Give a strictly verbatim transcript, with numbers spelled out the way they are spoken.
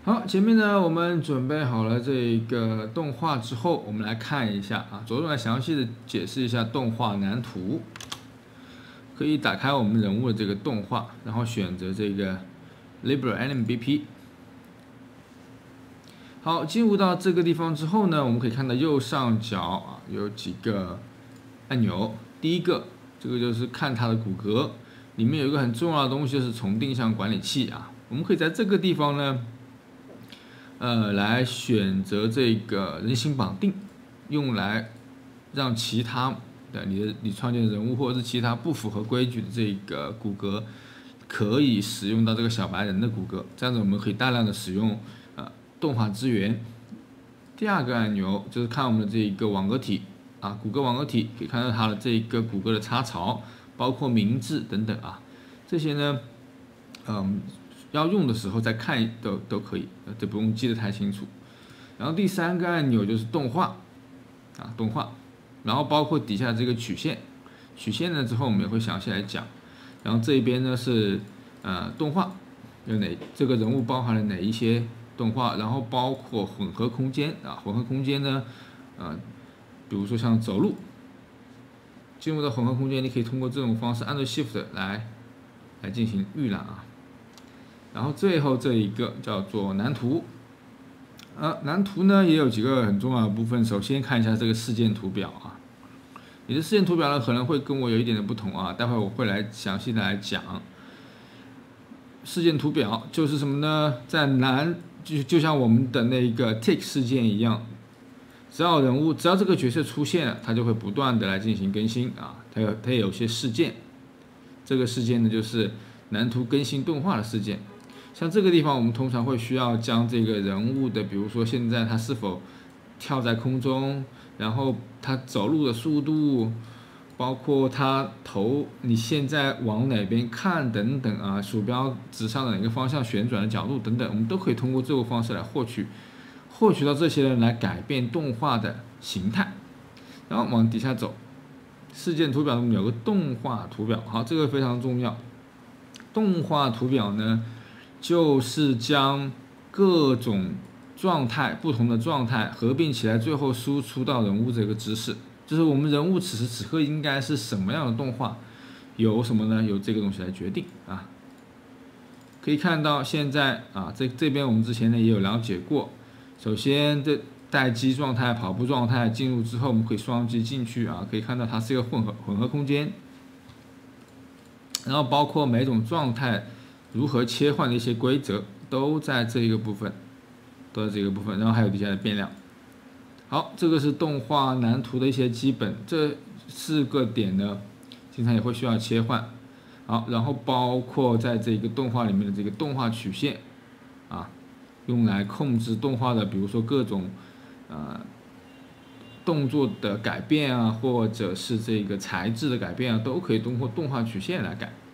好，前面呢我们准备好了这个动画之后，我们来看一下啊，着重来详细的解释一下动画蓝图。可以打开我们人物的这个动画，然后选择这个 LibreAnim B P。好，进入到这个地方之后呢，我们可以看到右上角啊有几个按钮。第一个，这个就是看它的骨骼，里面有一个很重要的东西，就是重定向管理器啊。我们可以在这个地方呢。呃，来选择这个人形绑定，用来让其他的你的你创建的人物或者是其他不符合规矩的这个骨骼，可以使用到这个小白人的骨骼，这样子我们可以大量的使用呃动画资源。第二个按钮就是看我们的这个网格体啊，骨骼网格体可以看到它的这个骨骼的插槽，包括名字等等啊，这些呢，嗯。要用的时候再看都都可以，这不用记得太清楚。然后第三个按钮就是动画，啊动画，然后包括底下这个曲线，曲线呢之后我们也会详细来讲。然后这一边呢是呃动画，有哪这个人物包含了哪一些动画，然后包括混合空间啊，混合空间呢，呃，比如说像走路，进入到混合空间，你可以通过这种方式按照 Shift 来来进行预览啊。然后最后这一个叫做蓝图，呃，蓝图呢也有几个很重要的部分。首先看一下这个事件图表啊，你的事件图表呢可能会跟我有一点的不同啊，待会我会来详细的来讲。事件图表就是什么呢？在蓝就就像我们的那个 tick 事件一样，只要人物只要这个角色出现了，它就会不断的来进行更新啊，它有它有些事件，这个事件呢就是蓝图更新动画的事件。像这个地方，我们通常会需要将这个人物的，比如说现在他是否跳在空中，然后他走路的速度，包括他头你现在往哪边看等等啊，鼠标指向哪个方向旋转的角度等等，我们都可以通过这个方式来获取，获取到这些人来改变动画的形态。然后往底下走，事件图表中有个动画图表，好，这个非常重要。动画图表呢？就是将各种状态、不同的状态合并起来，最后输出到人物这个知识。就是我们人物此时此刻应该是什么样的动画，由什么呢？由这个东西来决定啊。可以看到现在啊，这这边我们之前呢也有了解过。首先，这待机状态、跑步状态进入之后，我们可以双击进去啊，可以看到它是一个混合混合空间，然后包括每种状态。如何切换的一些规则都在这一个部分，都在这个部分，然后还有底下的变量。好，这个是动画蓝图的一些基本，这四个点呢，经常也会需要切换。好，然后包括在这个动画里面的这个动画曲线，啊，用来控制动画的，比如说各种呃动作的改变啊，或者是这个材质的改变啊，都可以通过动画曲线来改。